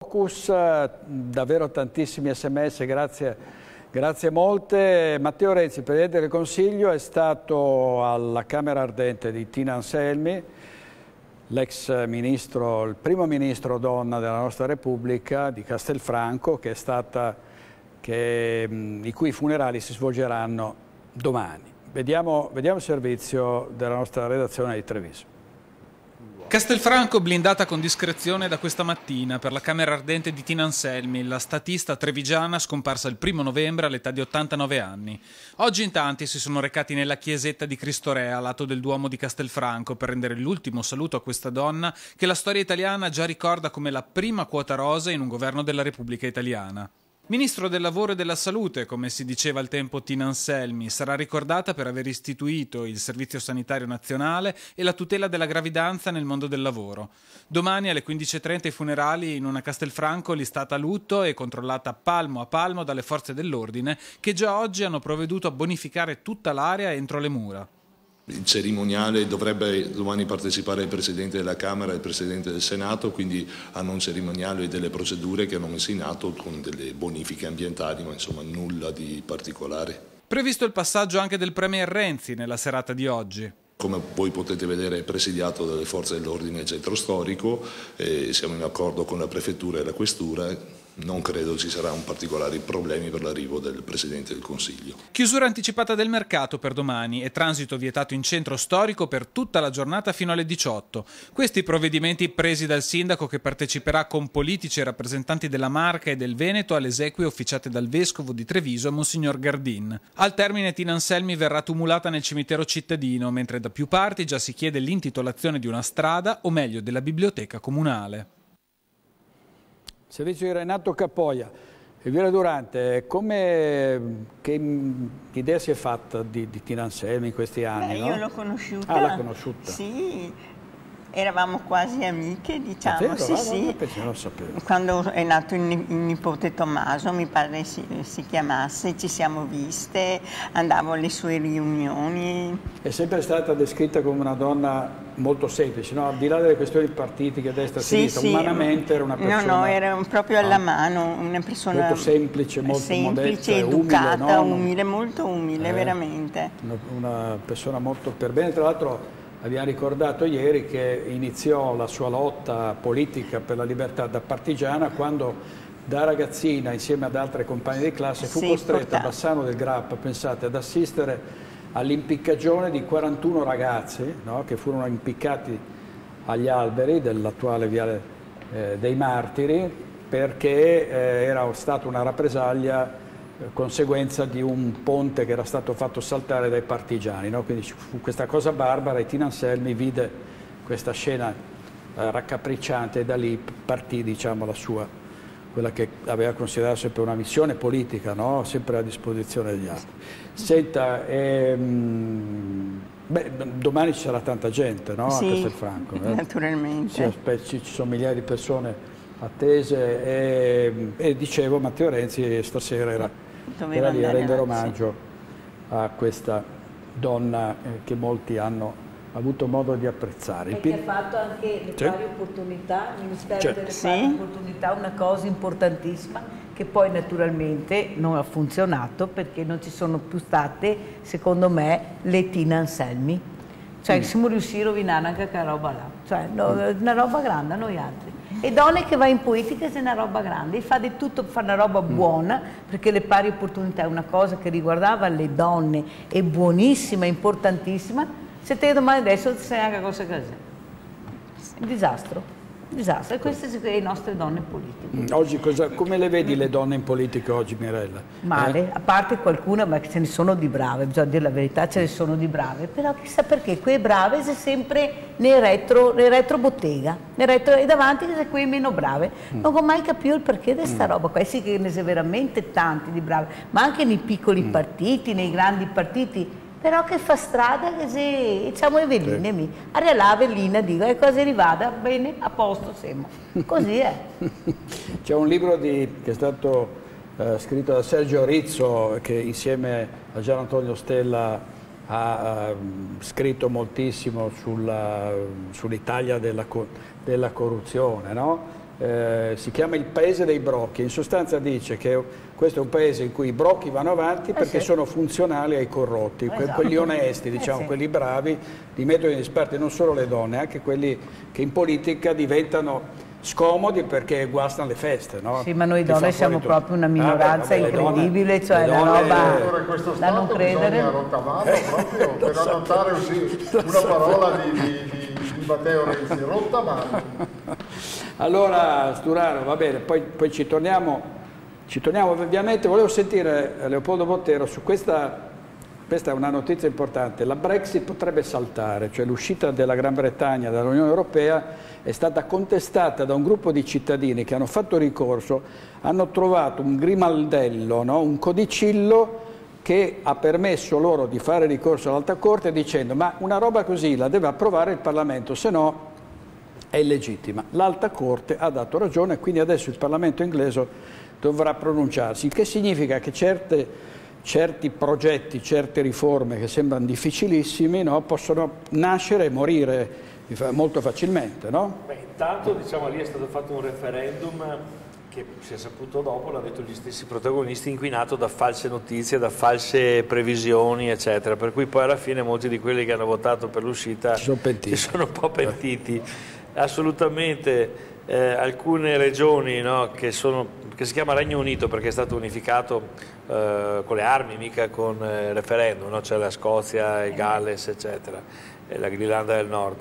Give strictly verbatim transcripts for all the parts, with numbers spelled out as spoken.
Focus, davvero tantissimi sms, grazie, grazie molte. Matteo Renzi, Presidente del Consiglio, è stato alla Camera Ardente di Tina Anselmi, l'ex ministro, il primo ministro donna della nostra Repubblica di Castelfranco, che è stata, che, i cui funerali si svolgeranno domani. Vediamo, vediamo il servizio della nostra redazione di Treviso. Castelfranco blindata con discrezione da questa mattina per la Camera Ardente di Tina Anselmi, la statista trevigiana scomparsa il primo novembre all'età di ottantanove anni. Oggi in tanti si sono recati nella chiesetta di Cristo Re a lato del Duomo di Castelfranco per rendere l'ultimo saluto a questa donna che la storia italiana già ricorda come la prima quota rosa in un governo della Repubblica Italiana. Ministro del Lavoro e della Salute, come si diceva al tempo Tina Anselmi, sarà ricordata per aver istituito il Servizio Sanitario Nazionale e la tutela della gravidanza nel mondo del lavoro. Domani alle quindici e trenta i funerali in una Castelfranco listata a lutto e controllata palmo a palmo dalle forze dell'ordine che già oggi hanno provveduto a bonificare tutta l'area entro le mura. Il cerimoniale dovrebbe domani partecipare il Presidente della Camera e il Presidente del Senato, quindi hanno un cerimoniale e delle procedure che hanno messo in atto con delle bonifiche ambientali, ma insomma nulla di particolare. Previsto il passaggio anche del Premier Renzi nella serata di oggi. Come voi potete vedere è presidiato dalle forze dell'ordine del centro storico, eh, siamo in accordo con la Prefettura e la Questura. Non credo ci saranno particolari problemi per l'arrivo del Presidente del Consiglio. Chiusura anticipata del mercato per domani e transito vietato in centro storico per tutta la giornata fino alle diciotto. Questi provvedimenti presi dal sindaco che parteciperà con politici e rappresentanti della Marca e del Veneto alle esequie officiate dal Vescovo di Treviso, Monsignor Gardin. Al termine Tina Anselmi verrà tumulata nel cimitero cittadino, mentre da più parti già si chiede l'intitolazione di una strada o meglio della biblioteca comunale. Servizio di Renato Capoia. Elvira Durante, come, che idea si è fatta di, di Tina Anselmi in questi anni? Beh, no? Io l'ho conosciuta. Ah, l'ha conosciuta? Sì, eravamo quasi amiche, diciamo. Davvero? Sì, ah, sì. Non lo sapevo. Quando è nato il, il nipote Tommaso, mi pare si, si chiamasse, ci siamo viste, andavo alle sue riunioni. È sempre stata descritta come una donna molto semplice, no? Al di là delle questioni partitiche, destra e Sì, sinistra, sì. umanamente era una persona... No, no, era proprio alla no? mano, una persona... Molto semplice, molto semplice, modesta, educata, umile, no? umile, molto umile, eh, veramente. Una, una persona molto per bene. Tra l'altro abbiamo ricordato ieri che iniziò la sua lotta politica per la libertà da partigiana quando da ragazzina, insieme ad altre compagne di classe, fu sì, costretta portato. a Bassano del Grappa, pensate, ad assistere all'impiccagione di quarantuno ragazzi, no? Che furono impiccati agli alberi dell'attuale Viale eh, dei Martiri, perché eh, era stata una rappresaglia eh, conseguenza di un ponte che era stato fatto saltare dai partigiani, no? Quindi ci fu questa cosa barbara e Tina Anselmi vide questa scena eh, raccapricciante e da lì partì, diciamo, la sua, quella che aveva considerato sempre una missione politica, no? Sempre a disposizione degli altri. Senta, ehm, beh, domani ci sarà tanta gente, no? Sì, a Castelfranco. Eh? naturalmente. Sì, aspetta, ci sono migliaia di persone attese e, e dicevo, Matteo Renzi stasera era, era lì a rendere omaggio sì. a questa donna eh, che molti hanno avuto modo di apprezzare. Perché ha fatto anche le sì. pari opportunità, il Ministero certo. delle sì. pari opportunità, una cosa importantissima che poi naturalmente non ha funzionato perché non ci sono più state, secondo me, le Tina Anselmi. Cioè mm. siamo riusciti a rovinare anche quella roba là, cioè no, mm. una roba grande a noi altri. E donne che va in politica è una roba grande, e fa di tutto per fare una roba buona, perché le pari opportunità è una cosa che riguardava le donne, è buonissima, è importantissima. Se te domani adesso ti sai anche cosa cos'è. Un disastro, un disastro. E queste sono le nostre donne politiche. Oggi cosa, come le vedi le donne in politica oggi, Mirella? Male, eh? a parte qualcuna, ma ce ne sono di brave, bisogna dire la verità, ce ne sono di brave, però chissà perché quelle brave sono sempre nel retro, nel retro bottega, nel retro, e davanti sono quelle meno brave. Mm. Non ho mai capito il perché di questa mm. roba qua, e sì che ne sono veramente tanti di brave, ma anche nei piccoli mm. partiti, nei grandi partiti. Però che fa strada che se diciamo Evelina, mi aria la Evelina dico e cosa rivada bene a posto siamo, così è. C'è un libro di, che è stato eh, scritto da Sergio Rizzo che insieme a Gian Antonio Stella ha eh, scritto moltissimo sull'Italia della, della corruzione, no? eh, si chiama il paese dei brocchi, in sostanza dice che questo è un paese in cui i brocchi vanno avanti perché eh sì. sono funzionali ai corrotti, esatto. que quelli onesti, diciamo, eh sì. quelli bravi, li mettono in disparte non solo le donne, anche quelli che in politica diventano scomodi perché guastano le feste, no? Sì, ma noi donne siamo proprio una minoranza ah, beh, vabbè, incredibile, donne, cioè una roba da non credere. Rottamarlo proprio per so. annotare una parola di, di, di, di Matteo Renzi, rottamarlo. Allora, Sturaro, va bene, poi, poi ci torniamo, ci torniamo ovviamente. Volevo sentire Leopoldo Bottero su questa. Questa è una notizia importante, la Brexit potrebbe saltare, cioè l'uscita della Gran Bretagna dall'Unione Europea è stata contestata da un gruppo di cittadini che hanno fatto ricorso, hanno trovato un grimaldello, no? Un codicillo che ha permesso loro di fare ricorso all'Alta Corte dicendo ma una roba così la deve approvare il Parlamento, se no è illegittima. L'Alta Corte ha dato ragione e quindi adesso il Parlamento inglese dovrà pronunciarsi, il che significa che certe... certi progetti, certe riforme che sembrano difficilissimi, no? Possono nascere e morire molto facilmente, no? Beh, intanto diciamo lì è stato fatto un referendum che si è saputo dopo, l'hanno detto gli stessi protagonisti, inquinato da false notizie, da false previsioni, eccetera, per cui poi alla fine molti di quelli che hanno votato per l'uscita si, si sono un po' pentiti. Assolutamente eh, alcune regioni, no, che, sono, che si chiama Regno Unito perché è stato unificato eh, con le armi, mica con il referendum, no? C'è la Scozia, il Galles, eccetera, e la Irlanda del Nord.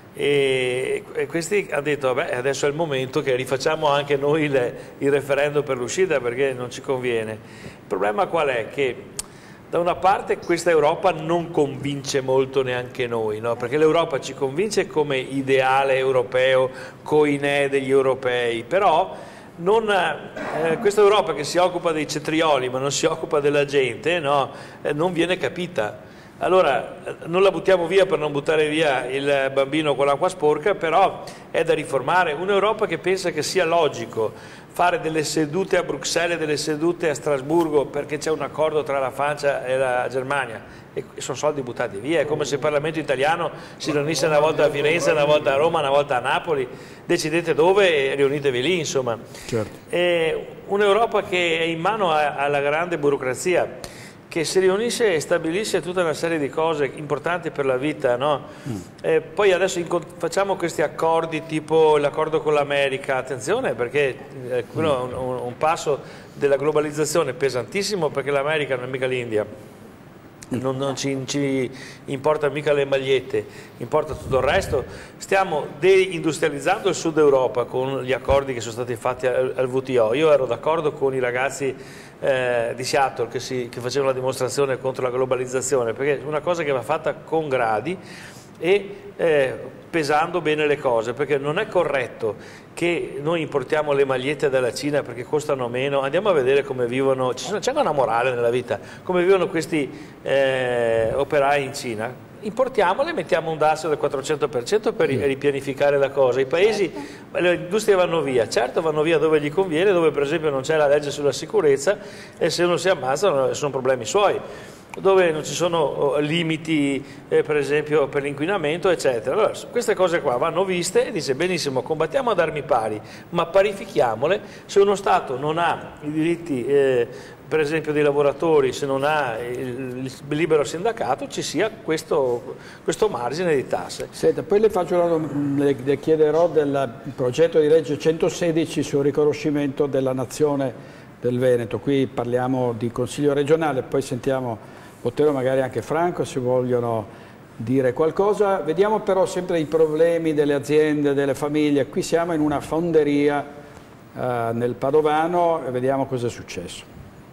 E, e questi hanno detto vabbè, adesso è il momento che rifacciamo anche noi le, il referendum per l'uscita perché non ci conviene. Il problema qual è? Che da una parte questa Europa non convince molto neanche noi, no? Perché l'Europa ci convince come ideale europeo, coinè degli europei, però non, eh, questa Europa che si occupa dei cetrioli ma non si occupa della gente, no? eh, non viene capita. Allora non la buttiamo via per non buttare via il bambino con l'acqua sporca, però è da riformare. Un'Europa che pensa che sia logico fare delle sedute a Bruxelles e delle sedute a Strasburgo perché c'è un accordo tra la Francia e la Germania e sono soldi buttati via, è come se il Parlamento italiano si riunisse una volta a Firenze, una volta a Roma, una volta a Napoli, decidete dove e riunitevi lì, insomma. Certo. Un'Europa che è in mano a, alla grande burocrazia, che si riunisce e stabilisce tutta una serie di cose importanti per la vita, no? Mm. E poi adesso facciamo questi accordi tipo l'accordo con l'America, attenzione perché eh, quello è un, un passo della globalizzazione pesantissimo perché l'America non è mica l'India. Non, non ci, ci importa mica le magliette, importa tutto il resto. Stiamo deindustrializzando il Sud Europa con gli accordi che sono stati fatti al, al W T O. Io ero d'accordo con i ragazzi eh, di Seattle che, si, che facevano la dimostrazione contro la globalizzazione, perché è una cosa che va fatta con gradi e eh, pesando bene le cose, perché non è corretto che noi importiamo le magliette dalla Cina perché costano meno. Andiamo a vedere come vivono, c'è anche una morale nella vita, come vivono questi eh, operai in Cina. Importiamole, mettiamo un dasso del quattrocento per cento per ripianificare la cosa. I paesi, le industrie vanno via, certo vanno via dove gli conviene, dove per esempio non c'è la legge sulla sicurezza e se uno si ammazza sono problemi suoi, dove non ci sono limiti eh, per esempio per l'inquinamento eccetera. Allora, queste cose qua vanno viste e dice benissimo, combattiamo ad armi pari ma parifichiamole. Se uno Stato non ha i diritti eh, per esempio dei lavoratori, se non ha il, il libero sindacato, ci sia questo, questo margine di tasse. Senta, poi le, faccio una, le, le chiederò del progetto di legge centosedici sul riconoscimento della nazione del Veneto. Qui parliamo di Consiglio regionale, poi sentiamo Bottero, magari anche Franco, se vogliono dire qualcosa. Vediamo però sempre i problemi delle aziende, delle famiglie. Qui siamo in una fonderia eh, nel Padovano e vediamo cosa è successo.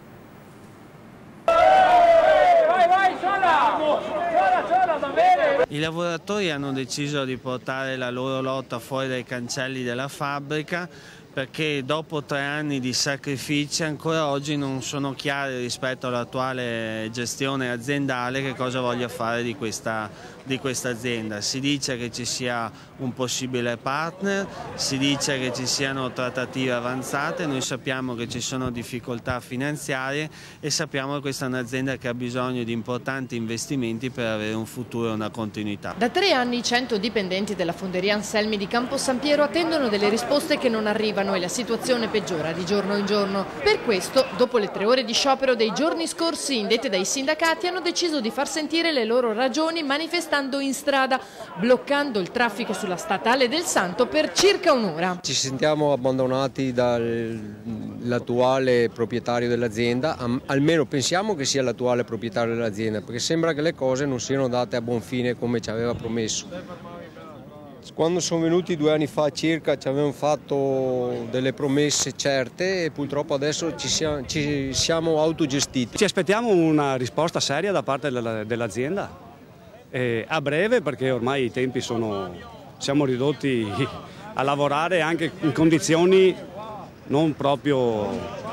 I lavoratori hanno deciso di portare la loro lotta fuori dai cancelli della fabbrica perché dopo tre anni di sacrifici ancora oggi non sono chiari rispetto all'attuale gestione aziendale che cosa voglia fare di questa di questa azienda. Si dice che ci sia un possibile partner, si dice che ci siano trattative avanzate, noi sappiamo che ci sono difficoltà finanziarie e sappiamo che questa è un'azienda che ha bisogno di importanti investimenti per avere un futuro e una continuità. Da tre anni i cento dipendenti della fonderia Anselmi di Campo San Piero attendono delle risposte che non arrivano e la situazione peggiora di giorno in giorno. Per questo, dopo le tre ore di sciopero dei giorni scorsi indette dai sindacati, hanno deciso di far sentire le loro ragioni manifestando in strada, bloccando il traffico sulla statale del Santo per circa un'ora. Ci sentiamo abbandonati dall'attuale proprietario dell'azienda, almeno pensiamo che sia l'attuale proprietario dell'azienda, perché sembra che le cose non siano andate a buon fine come ci aveva promesso. Quando sono venuti due anni fa circa ci avevano fatto delle promesse certe e purtroppo adesso ci siamo, ci siamo autogestiti. Ci aspettiamo una risposta seria da parte dell'azienda, eh, a breve, perché ormai i tempi sono, siamo ridotti a lavorare anche in condizioni non proprio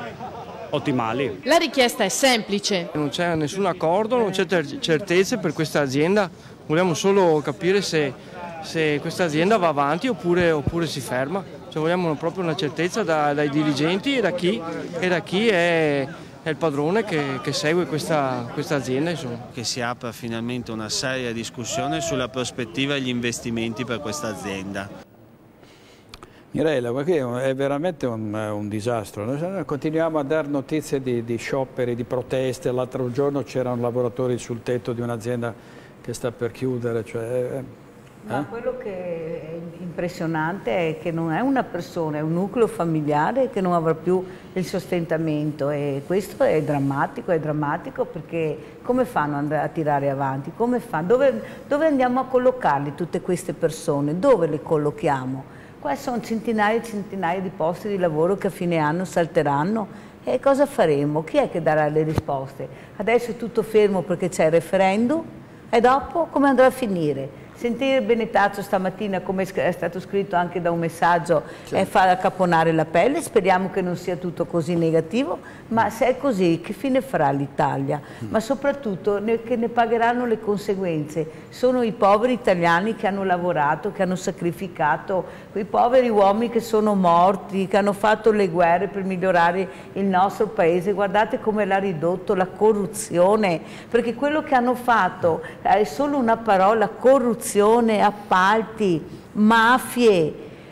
ottimali. La richiesta è semplice. Non c'è nessun accordo, non c'è certezze per questa azienda, vogliamo solo capire se, se questa azienda va avanti oppure, oppure si ferma. Cioè, vogliamo proprio una certezza da, dai dirigenti e da chi, e da chi è, è il padrone che, che segue questa, questa azienda. Insomma. Che si apra finalmente una seria discussione sulla prospettiva e gli investimenti per questa azienda. Mirella, perché è veramente un, un disastro. Noi continuiamo a dare notizie di, di scioperi, di proteste. L'altro giorno c'erano lavoratori sul tetto di un'azienda che sta per chiudere. Cioè, eh? Ma quello che è impressionante è che non è una persona, è un nucleo familiare che non avrà più il sostentamento, e questo è drammatico, è drammatico perché come fanno a tirare avanti? Come fanno? Dove, dove andiamo a collocarli tutte queste persone? Dove le collochiamo? Qua sono centinaia e centinaia di posti di lavoro che a fine anno salteranno, e cosa faremo? Chi è che darà le risposte? Adesso è tutto fermo perché c'è il referendum, e dopo come andrà a finire? Sentire Benetazzo stamattina, come è stato scritto anche da un messaggio, sì, è far accaponare la pelle. Speriamo che non sia tutto così negativo, ma se è così che fine farà l'Italia? Mm. Ma soprattutto ne, che ne pagheranno le conseguenze sono i poveri italiani che hanno lavorato, che hanno sacrificato, quei poveri uomini che sono morti, che hanno fatto le guerre per migliorare il nostro paese. Guardate come l'ha ridotto la corruzione, perché quello che hanno fatto è solo una parola: corruzione, appalti, mafie,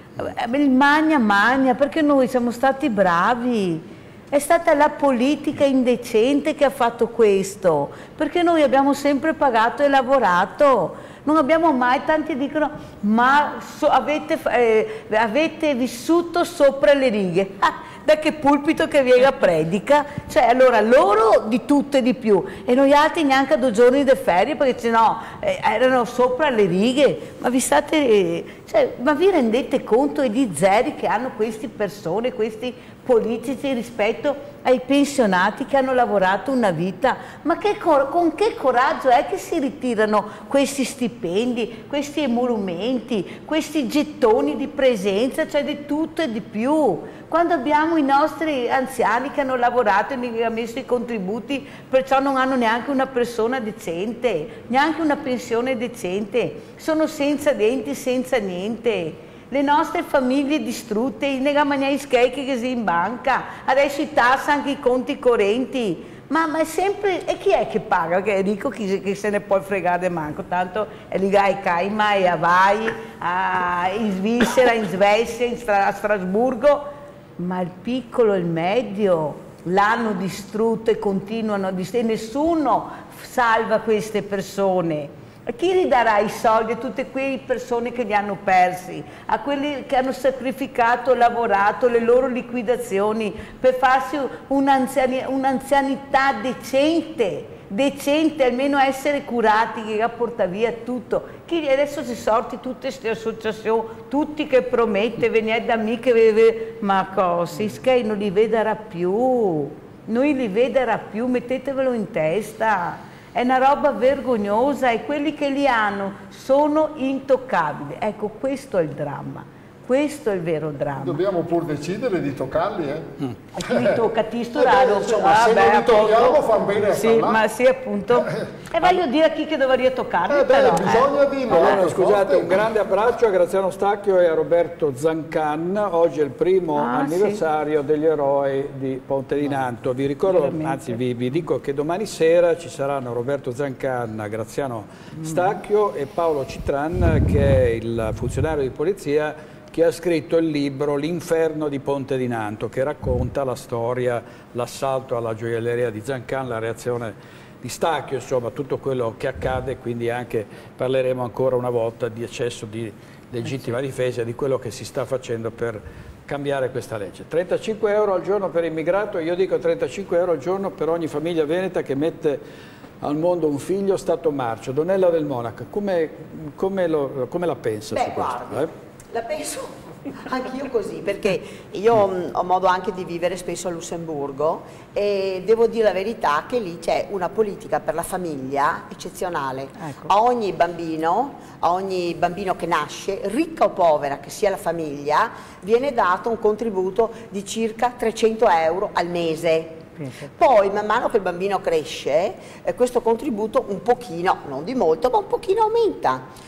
il magna magna, perché noi siamo stati bravi. È stata la politica indecente che ha fatto questo, perché noi abbiamo sempre pagato e lavorato. Non abbiamo mai, tanti dicono, ma so, avete, eh, avete vissuto sopra le righe. Ah, da che pulpito che viene a predica? Cioè, allora loro di tutto e di più, e noi altri neanche a due giorni di ferie, perché se no eh, erano sopra le righe. Ma vi state, eh, cioè, ma vi rendete conto di zeri che hanno queste persone, questi politici, rispetto ai pensionati che hanno lavorato una vita? Ma che, con che coraggio è che si ritirano questi stipendi, questi emolumenti, questi gettoni di presenza, cioè di tutto e di più? Quando abbiamo i nostri anziani che hanno lavorato e hanno messo i contributi, perciò non hanno neanche una persona decente, neanche una pensione decente, sono senza denti, senza niente. Le nostre famiglie distrutte, i negamaniai schecchi che si in banca, adesso i tassa anche i conti correnti. Ma, ma è sempre, e chi è che paga? Che è ricco, chi, chi se ne può fregare manco, tanto è lì ai Caima e a Vai, a, in Svizzera, in Svezia, in Stra, a Strasburgo, ma il piccolo e il medio l'hanno distrutto e continuano a distruggere, e nessuno salva queste persone. A chi ridarà i soldi a tutte quelle persone che li hanno persi, a quelli che hanno sacrificato, lavorato, le loro liquidazioni per farsi un'anzianità un decente, decente, almeno essere curati, che porta via tutto. Chi adesso si sorti tutte queste associazioni, tutti che promette, venire da me che vede, ma così, che non li vedrà più, non li vedrà più, mettetevelo in testa. È una roba vergognosa, e quelli che li hanno sono intoccabili. Ecco, questo è il dramma. Questo è il vero dramma. Dobbiamo pur decidere di toccarli, eh? Mm. A chi li tocca, a ti sturare. Eh insomma, ah, se beh, non li tocchiamo fa bene a sì, parlare. ma sì, appunto. E voglio dire a chi che dovrebbe toccarli, eh beh, però. bisogna eh. dirlo. Allora, scusate, un grande abbraccio a Graziano Stacchio e a Roberto Zancan. Oggi è il primo ah, anniversario sì. degli eroi di Ponte di Nanto. Vi ricordo, Veramente. anzi vi, vi dico che domani sera ci saranno Roberto Zancan, Graziano mm. Stacchio e Paolo Citran, che è il funzionario di polizia che ha scritto il libro L'inferno di Ponte di Nanto, che racconta la storia, l'assalto alla gioielleria di Zancan, la reazione di Stacchio, insomma tutto quello che accade, quindi anche parleremo ancora una volta di eccesso di legittima difesa e di quello che si sta facendo per cambiare questa legge. trentacinque euro al giorno per immigrato, io dico trentacinque euro al giorno per ogni famiglia veneta che mette al mondo un figlio stato marcio. Donella del Monaco, come, come, lo, come la pensa Beh, su questo? Guarda, Eh? la penso anch'io così, perché io mh, ho modo anche di vivere spesso a Lussemburgo e devo dire la verità che lì c'è una politica per la famiglia eccezionale. Ecco. A ogni bambino, a ogni bambino che nasce, ricca o povera che sia la famiglia, viene dato un contributo di circa trecento euro al mese. Poi man mano che il bambino cresce eh, questo contributo un pochino, non di molto, ma un pochino aumenta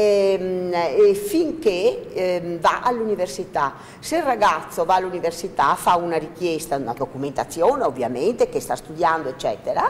e, e finché eh, va all'università. Se il ragazzo va all'università fa una richiesta, una documentazione ovviamente che sta studiando eccetera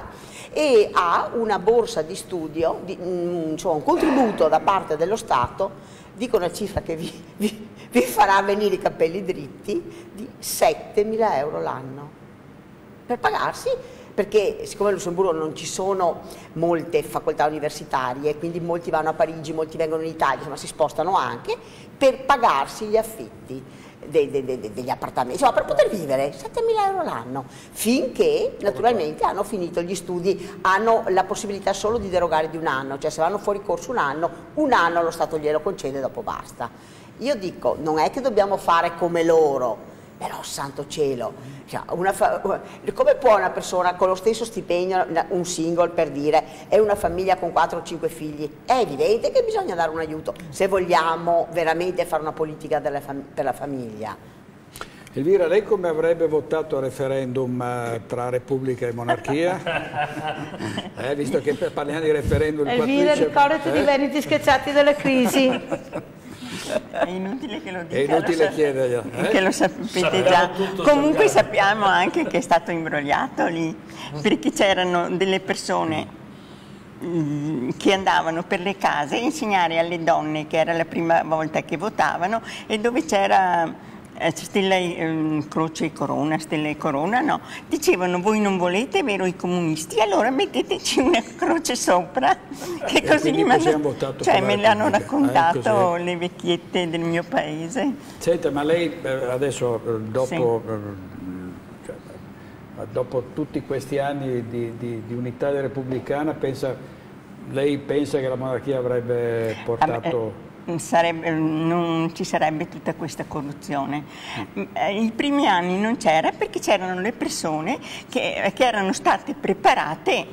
e ha una borsa di studio, di, mh, insomma un contributo da parte dello Stato, dico una cifra che vi, vi, vi farà venire i capelli dritti, di settemila euro l'anno. Per pagarsi, perché siccome a Lussemburgo non ci sono molte facoltà universitarie, quindi molti vanno a Parigi, molti vengono in Italia, insomma si spostano anche, per pagarsi gli affitti de, de, de, de, degli appartamenti, insomma per poter vivere, settemila euro l'anno, finché naturalmente hanno finito gli studi, hanno la possibilità solo di derogare di un anno, cioè se vanno fuori corso un anno, un anno lo Stato glielo concede e dopo basta. Io dico, non è che dobbiamo fare come loro, però santo cielo, cioè, una fa come può una persona con lo stesso stipendio, un single per dire, e una famiglia con quattro o cinque figli? È evidente che bisogna dare un aiuto se vogliamo veramente fare una politica della fam per la famiglia. Elvira, lei come avrebbe votato al referendum eh, tra Repubblica e Monarchia? eh, visto che parliamo di referendum... Elvira, ricordati eh? di Veneti schiacciati dalla crisi. È inutile che lo dica, è inutile lo chiederglielo, eh? che lo sapete già. Comunque sappiamo anche che è stato imbrogliato lì, perché c'erano delle persone mh, che andavano per le case a insegnare alle donne, che era la prima volta che votavano, e dove c'era stella, eh, croce e corona, stella e corona, no, dicevano voi non volete, vero, i comunisti, allora metteteci una croce sopra, che e così li mandano, cioè me l'hanno raccontato eh, le vecchiette del mio paese. Senta, ma lei adesso dopo, sì. cioè, dopo tutti questi anni di, di, di unità repubblicana, pensa, lei pensa che la monarchia avrebbe portato... Sarebbe, non ci sarebbe tutta questa corruzione. I primi anni non c'era perché c'erano le persone che, che erano state preparate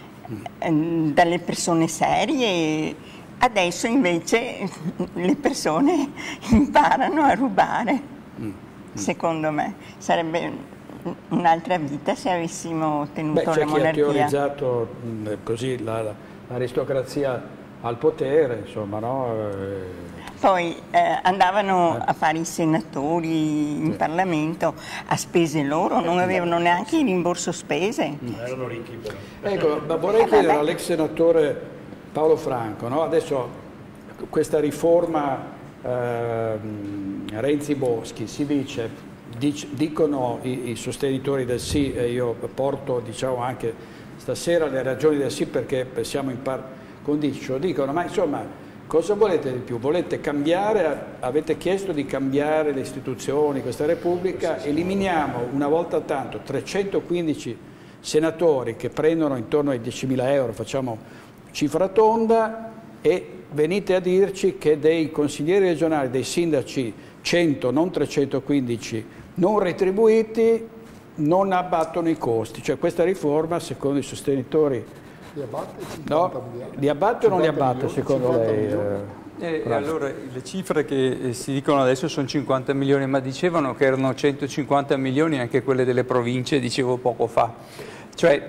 mm. dalle persone serie, adesso invece le persone imparano a rubare, mm. secondo me. Sarebbe un'altra vita se avessimo tenuto Beh, la monarchia. C'è chi ha teorizzato mh, così l'aristocrazia la, al potere, insomma, no? Poi eh, andavano a fare i senatori in sì. Parlamento a spese loro, non avevano neanche il rimborso spese. Mm. Erano ricchi però. Ecco, ma vorrei eh, chiedere all'ex senatore Paolo Franco, no? Adesso questa riforma eh, Renzi-Boschi, si dice, dic dicono i, i sostenitori del sì, e io porto diciamo anche stasera le ragioni del sì perché siamo in par condicio, dicono, ma insomma, cosa volete di più? Volete cambiare, avete chiesto di cambiare le istituzioni, questa Repubblica, eliminiamo una volta tanto trecentoquindici senatori che prendono intorno ai diecimila euro, facciamo cifra tonda, e venite a dirci che dei consiglieri regionali, dei sindaci, cento, non trecentoquindici, non retribuiti, non abbattono i costi. Cioè questa riforma, secondo i sostenitori, Li abbatte, no, li abbatte o non li abbatte milioni, secondo lei? Milioni. Eh, allora, le cifre che si dicono adesso sono cinquanta milioni, ma dicevano che erano centocinquanta milioni anche quelle delle province, dicevo poco fa. Cioè,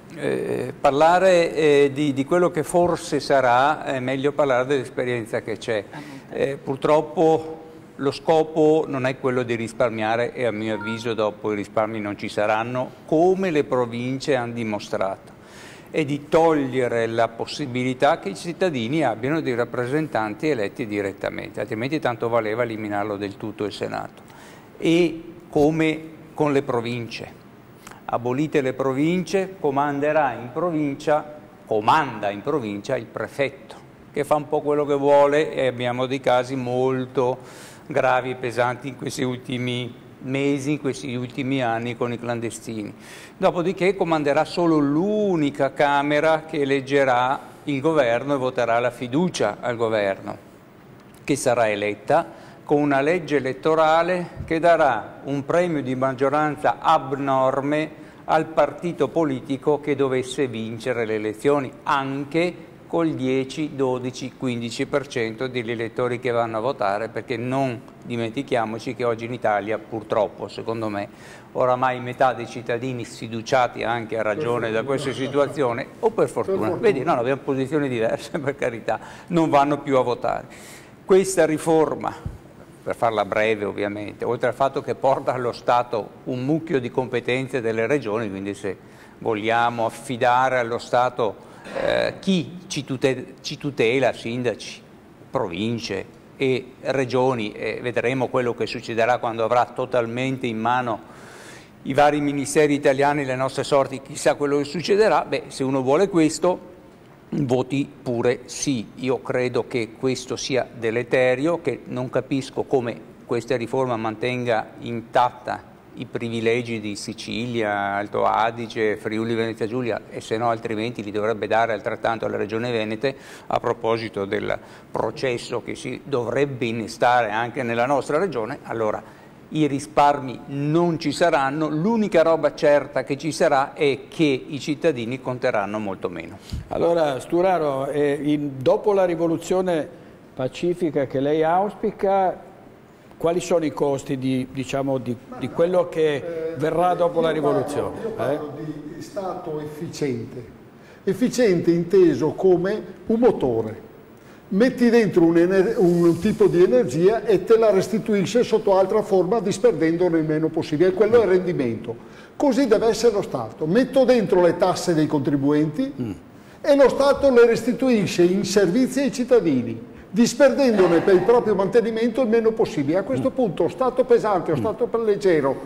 eh, parlare eh, di, di quello che forse sarà, è meglio parlare dell'esperienza che c'è. Eh, purtroppo lo scopo non è quello di risparmiare e a mio avviso dopo i risparmi non ci saranno, come le province hanno dimostrato, e di togliere la possibilità che i cittadini abbiano dei rappresentanti eletti direttamente, altrimenti tanto valeva eliminarlo del tutto il Senato. E come con le province, abolite le province, comanderà in provincia, comanda in provincia il prefetto, che fa un po' quello che vuole, e abbiamo dei casi molto gravi e pesanti in questi ultimi mesi, in questi ultimi anni con i clandestini. Dopodiché comanderà solo l'unica Camera che eleggerà il governo e voterà la fiducia al governo, che sarà eletta con una legge elettorale che darà un premio di maggioranza abnorme al partito politico che dovesse vincere le elezioni, anche col dieci, dodici, quindici per cento degli elettori che vanno a votare, perché non dimentichiamoci che oggi in Italia, purtroppo, secondo me, oramai metà dei cittadini sfiduciati anche a ragione da questa situazione, o per fortuna, vedi, no, abbiamo posizioni diverse per carità, non vanno più a votare. Questa riforma, per farla breve ovviamente, oltre al fatto che porta allo Stato un mucchio di competenze delle regioni, quindi se vogliamo affidare allo Stato Eh, chi ci tutela, ci tutela, sindaci, province e regioni, e vedremo quello che succederà quando avrà totalmente in mano i vari ministeri italiani le nostre sorti, chissà quello che succederà. Beh, se uno vuole questo, voti pure sì. Io credo che questo sia deleterio, che non capisco come questa riforma mantenga intatta i privilegi di Sicilia, Alto Adige, Friuli, Venezia Giulia, e se no altrimenti li dovrebbe dare altrettanto alla Regione Venete, a proposito del processo che si dovrebbe innestare anche nella nostra regione. Allora i risparmi non ci saranno, l'unica roba certa che ci sarà è che i cittadini conteranno molto meno. Allora Sturaro, eh, in, dopo la rivoluzione pacifica che lei auspica, quali sono i costi di, diciamo, di, di quello che eh, verrà dopo la rivoluzione? Io parlo eh? di Stato efficiente, efficiente inteso come un motore. Metti dentro un, un tipo di energia e te la restituisce sotto altra forma disperdendone il meno possibile, quello è il rendimento. Così deve essere lo Stato. Metto dentro le tasse dei contribuenti mm. e lo Stato le restituisce in servizi ai cittadini, disperdendone per il proprio mantenimento il meno possibile. A questo punto Stato pesante o Stato leggero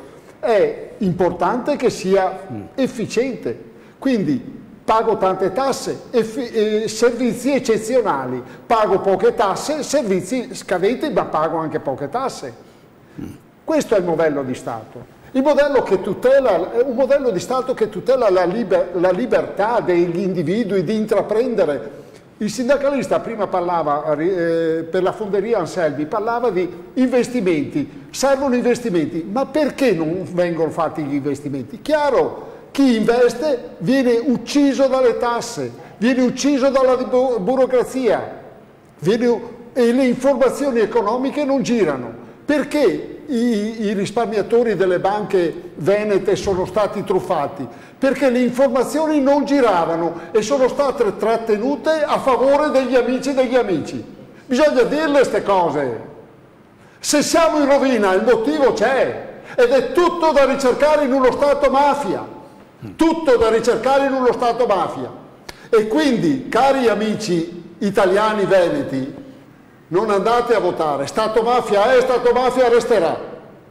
è importante che sia efficiente, quindi pago tante tasse, eh, servizi eccezionali, pago poche tasse, servizi scadenti, ma pago anche poche tasse. Questo è il modello di Stato. Il modello che tutela, è un modello di Stato che tutela la, liber, la libertà degli individui di intraprendere. Il sindacalista prima parlava, eh, per la fonderia Anselmi, parlava di investimenti, servono investimenti, ma perché non vengono fatti gli investimenti? Chiaro, chi investe viene ucciso dalle tasse, viene ucciso dalla burocrazia, viene, e le informazioni economiche non girano. Perché i, i risparmiatori delle banche venete sono stati truffati? Perché le informazioni non giravano e sono state trattenute a favore degli amici degli amici. Bisogna dirle queste cose. Se siamo in rovina il motivo c'è, ed è tutto da ricercare in uno Stato mafia. Tutto da ricercare in uno Stato mafia. E quindi, cari amici italiani veneti, non andate a votare. Stato mafia è, Stato mafia resterà.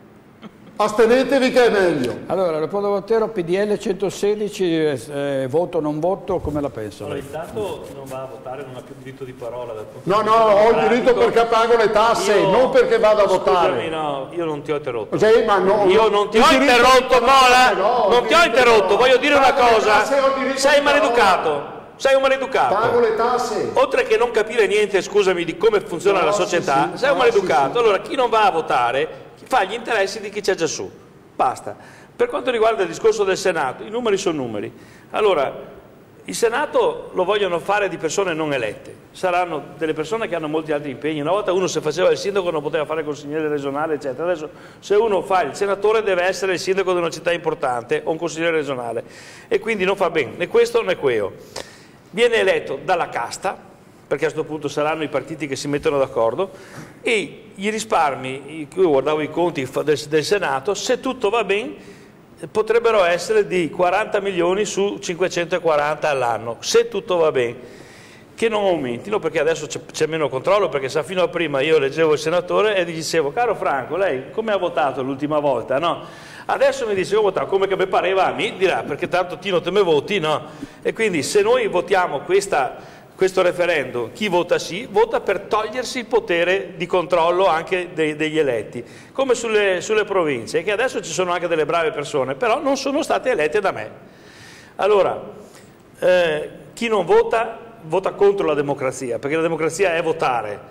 Astenetevi che è meglio. Allora, Leopoldo Bottero, P D L centosedici, eh, voto o non voto, come la pensa? Allora, intanto chi non va a votare non ha più diritto di parola. Dal punto no, di no, ho il diritto perché pago le tasse, io, non perché vado a votare. Scusami, no, io non ti ho interrotto. Sì, ma no, io non ti ho interrotto, Mola, no, non ti ho interrotto, voglio dire una cosa, sei maleducato. Sei un maleducato. Pago le tasse. Oltre che non capire niente, scusami, di come funziona no, la società, sì, sì, sei un maleducato. Sì, sì. Allora, chi non va a votare fa gli interessi di chi c'è già su. Basta. Per quanto riguarda il discorso del Senato, i numeri sono numeri. Allora, Il Senato lo vogliono fare di persone non elette, saranno delle persone che hanno molti altri impegni. Una volta uno se faceva il sindaco non poteva fare consigliere regionale, eccetera. Adesso se uno fa il senatore deve essere il sindaco di una città importante o un consigliere regionale, e quindi non fa bene né questo né quello. Viene eletto dalla casta, perché a questo punto saranno i partiti che si mettono d'accordo, e i risparmi, io guardavo i conti del, del Senato, se tutto va bene potrebbero essere di quaranta milioni su cinquecentoquaranta all'anno, se tutto va bene, che non aumentino, perché adesso c'è meno controllo, perché sa, fino a prima io leggevo il senatore e gli dicevo: caro Franco, lei come ha votato l'ultima volta? No? Adesso mi dice: ho votato come che mi pareva a me, dirà, perché tanto ti non te me voti, no? E quindi se noi votiamo questa questo referendum, chi vota sì, vota per togliersi il potere di controllo anche dei, degli eletti, come sulle, sulle province, che adesso ci sono anche delle brave persone, però non sono state elette da me. Allora, eh, chi non vota, vota contro la democrazia, perché la democrazia è votare.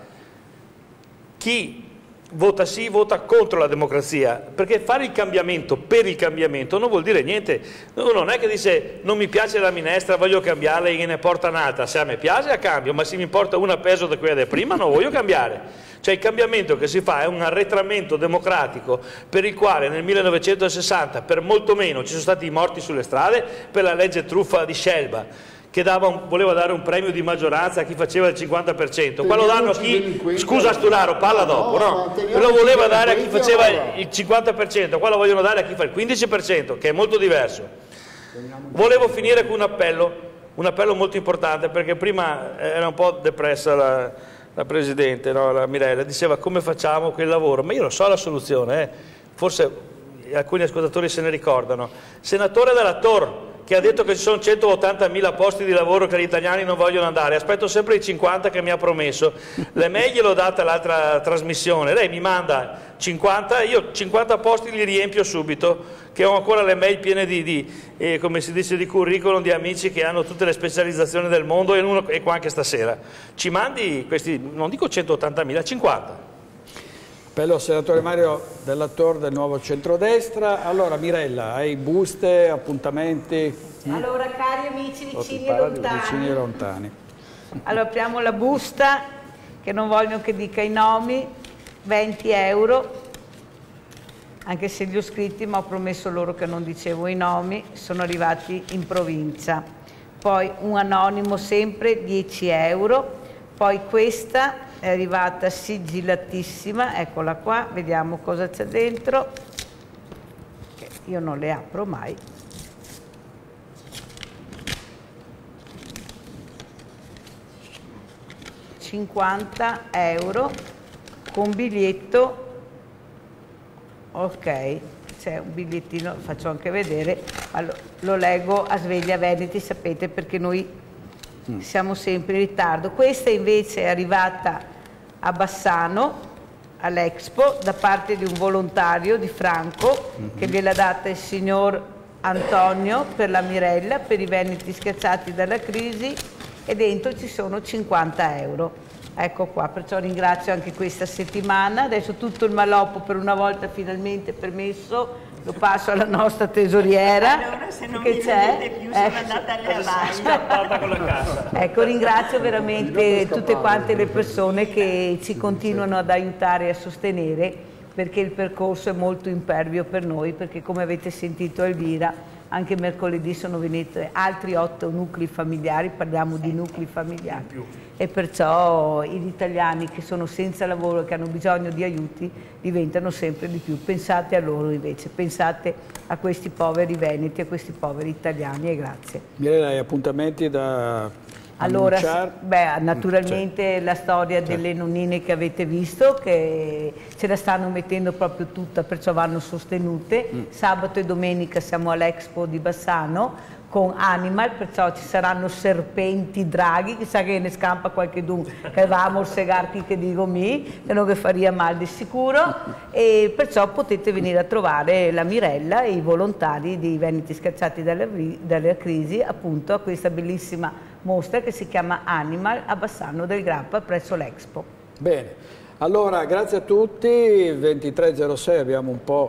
Chi vota sì, vota contro la democrazia, perché fare il cambiamento per il cambiamento non vuol dire niente. Uno non è che dice: non mi piace la minestra, voglio cambiarla e ne porta un'altra. Se a me piace, a cambio, ma se mi porta una peso da quella di prima, non voglio cambiare. Cioè il cambiamento che si fa è un arretramento democratico, per il quale nel millenovecentosessanta per molto meno ci sono stati i morti sulle strade per la legge truffa di Scelba, che dava un, voleva dare un premio di maggioranza a chi faceva il cinquanta per cento. Qua lo danno a chi, scusa Sturaro, parla dopo, no? Lo voleva dare a chi faceva il cinquanta per cento, qua lo vogliono dare a chi fa il quindici per cento, che è molto diverso. Volevo finire con un appello, un appello molto importante, perché prima era un po' depressa la, la Presidente, no? La Mirella, diceva: come facciamo quel lavoro? Ma io lo so la soluzione, eh? Forse alcuni ascoltatori se ne ricordano. Senatore Della Tor, che ha detto che ci sono centottantamila posti di lavoro che gli italiani non vogliono andare, aspetto sempre i cinquanta che mi ha promesso. Le mail gliel'ho data l'altra trasmissione, lei mi manda cinquanta, io cinquanta posti li riempio subito, che ho ancora le mail piene di, di eh, come si dice, di curriculum di amici che hanno tutte le specializzazioni del mondo, e, uno, e qua anche stasera. Ci mandi questi, non dico centottantamila, cinquanta. Appello al senatore Mario Della Tor del Nuovo Centrodestra. Allora Mirella, hai buste, appuntamenti? Allora cari amici vicini e lontani, vicini e lontani. Allora apriamo la busta, che non vogliono che dica i nomi, venti euro, anche se li ho scritti ma ho promesso loro che non dicevo i nomi, sono arrivati in provincia. Poi un anonimo sempre, dieci euro, poi questa è arrivata sigillatissima, eccola qua, vediamo cosa c'è dentro, che io non le apro mai. cinquanta euro con biglietto, ok, c'è un bigliettino, faccio anche vedere, ma lo, lo leggo a Sveglia Veneti, sapete, perché noi siamo sempre in ritardo. Questa invece è arrivata a Bassano, all'Expo, da parte di un volontario di Franco, mm-hmm. che gliel'ha data il signor Antonio per la Mirella, per i Veneti schiacciati dalla crisi, e dentro ci sono cinquanta euro. Ecco qua, perciò ringrazio anche questa settimana. Adesso tutto il maloppo per una volta finalmente permesso lo passo alla nostra tesoriera. Allora, se non mi vedete più, sono andata alle avanti. Scappata con la cassa. Ecco, ringrazio veramente tutte quante le persone che ci continuano ad aiutare e a sostenere, perché il percorso è molto impervio per noi, perché come avete sentito Elvira, anche mercoledì sono venuti altri otto nuclei familiari, parliamo di nuclei familiari, e perciò gli italiani che sono senza lavoro e che hanno bisogno di aiuti diventano sempre di più. Pensate a loro invece, pensate a questi poveri veneti, a questi poveri italiani, e grazie. Mirella, hai appuntamenti da Allora, beh, naturalmente c'è la storia delle certo. nonnine che avete visto, che ce la stanno mettendo proprio tutta, perciò vanno sostenute. Mm. Sabato e domenica siamo all'Expo di Bassano con Animal, perciò ci saranno serpenti, draghi, chissà che ne scampa qualche dun, che va a morsegarti che dico mi, che non che faria mal di sicuro, e perciò potete venire a trovare la Mirella e i volontari dei Veneti Scacciati dalla, dalla crisi, appunto a questa bellissima mostra che si chiama Animal a Bassano del Grappa presso l'Expo. Bene, allora grazie a tutti, ventitré e zero sei abbiamo un po'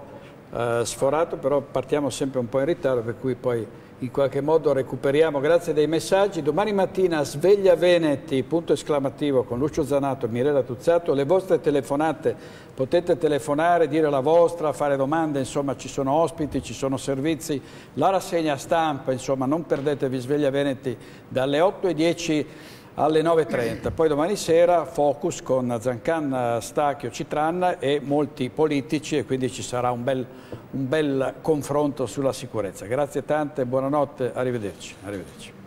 eh, sforato, però partiamo sempre un po' in ritardo, per cui poi in qualche modo recuperiamo. Grazie dei messaggi. Domani mattina Sveglia Veneti, punto esclamativo, con Lucio Zanato e Mirella Tuzzato. Le vostre telefonate, potete telefonare, dire la vostra, fare domande, insomma ci sono ospiti, ci sono servizi, la rassegna stampa, insomma non perdetevi Sveglia Veneti dalle otto e dieci alle nove e trenta. Poi domani sera Focus con Zancan, Stachio, Citran e molti politici, e quindi ci sarà un bel, un bel confronto sulla sicurezza. Grazie tante, buonanotte, arrivederci. Arrivederci.